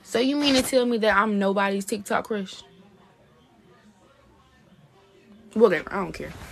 So you mean to tell me that I'm nobody's TikTok crush? Whatever, I don't care.